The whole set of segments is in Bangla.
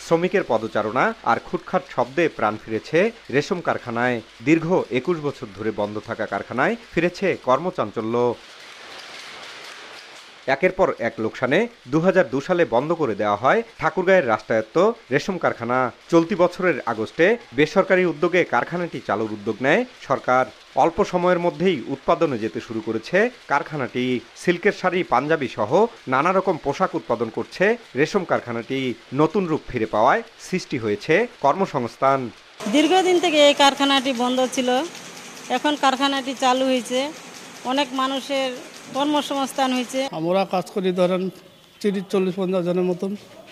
শ্রমিকের পদচারণা আর খুটখাট শব্দে প্রাণ ফিরেছে রেশম কারখানায়। দীর্ঘ ২১ বছর ধরে বন্ধ থাকা কারখানায় ফিরেছে কর্মচাঞ্চল্য। একের পর এক লোকসানে ২০০২ সালে বন্ধ করে দেওয়া হয় ঠাকুরগাঁয়ের রাষ্ট্রায়ত্ত রেশম কারখানা। চলতি বছরের আগস্টে বেসরকারি উদ্যোগে কারখানাটি চালুর উদ্যোগ নেয় সরকার। অল্প সময়ের মধ্যেই উৎপাদনে যেতে শুরু করেছে কারখানাটি। সিল্কের শাড়ি, পাঞ্জাবি সহ নানা রকম পোশাক উৎপাদন করছে রেশম কারখানাটি। নতুন রূপ ফিরে পাওয়ায় সৃষ্টি হয়েছে কর্মসংস্থান। দীর্ঘদিন থেকে এই কারখানাটি বন্ধ ছিল, এখন কারখানাটি চালু হয়েছে, অনেক মানুষের কর্মসংস্থান হয়েছে। আমরা কাজ করি ধরেন ৩০-৪০-৫০ জনের মতন।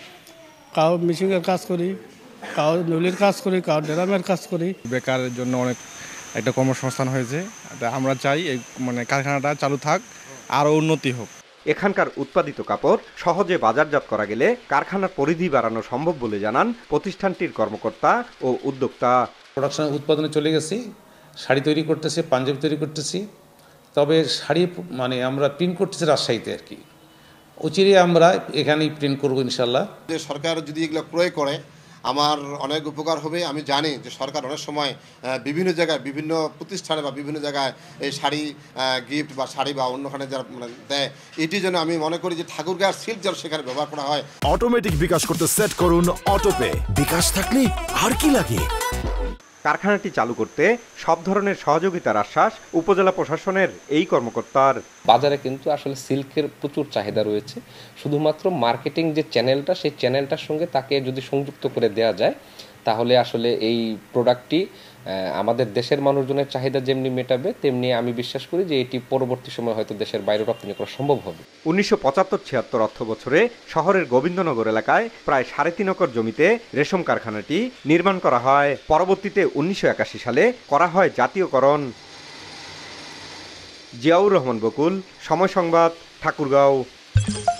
কাউ মেশিনের কাজ করি, কাউ নলির কাজ করি, কাউ ড্রামের কাজ করি। বেকারের জন্য অনেক একটা কর্মসংস্থান হয়েছে। আমরা চাই এই কারখানাটা চালু থাক, আরও উন্নতি হোক। এখানকার উৎপাদিত কাপড় সহজে বাজারজাত করা গেলে কারখানার পরিধি বাড়ানো সম্ভব বলে জানান প্রতিষ্ঠানটির কর্মকর্তা ও উদ্যোক্তা। প্রোডাকশন উৎপাদনে চলে গেছি, শাড়ি তৈরি করতেছি, পাঞ্জাবি তৈরি করতেছি। তবে শাড়ি আমরা প্রিন্ট করতেছি রাজশাহীতে আর কি। অচিরে আমরা এখানেই প্রিন্ট করবো ইনশাল্লাহ। যে সরকার যদি এগুলো ক্রয় করে আমার অনেক উপকার হবে। আমি জানি যে সরকার অনেক সময় বিভিন্ন জায়গায়, বিভিন্ন প্রতিষ্ঠানে বা বিভিন্ন জায়গায় এই শাড়ি গিফট বা শাড়ি বা অন্যখানে যারা দেয়, এটি যেন আমি মনে করি যে ঠাকুরগাঁও সিল্ক যেন সেখানে ব্যবহার করা হয়। অটোমেটিক বিকাশ করতে সেট করুন অটোপে। বিকাশ থাকলে আর কি লাগে। কারখানাটি চালু করতে সব ধরনের সহযোগিতার আশ্বাস উপজেলা প্রশাসনের এই কর্মকর্তার। বাজারে কিন্তু আসলে সিল্কের প্রচুর চাহিদা রয়েছে। শুধুমাত্র মার্কেটিং যে চ্যানেলটা, সেই চ্যানেলটার সঙ্গে তাকে যদি সংযুক্ত করে দেওয়া যায়, তাহলে আসলে এই প্রোডাক্টটি আমাদের দেশের মানুষজনের চাহিদা যেমনি মেটাবে, তেমনি আমি বিশ্বাস করি যে এটি পরবর্তী সময় হয়তো দেশের বাইরে রপ্তানি করা সম্ভব হবে। ১৯৭৫-৭৬ অর্থ বছরে শহরের গোবিন্দনগর এলাকায় প্রায় ৩.৫ একর জমিতে রেশম কারখানাটি নির্মাণ করা হয়। পরবর্তীতে ১৯৮১ সালে করা হয় জাতীয়করণ। জিয়াউর রহমান বকুল, সময় সংবাদ, ঠাকুরগাঁও।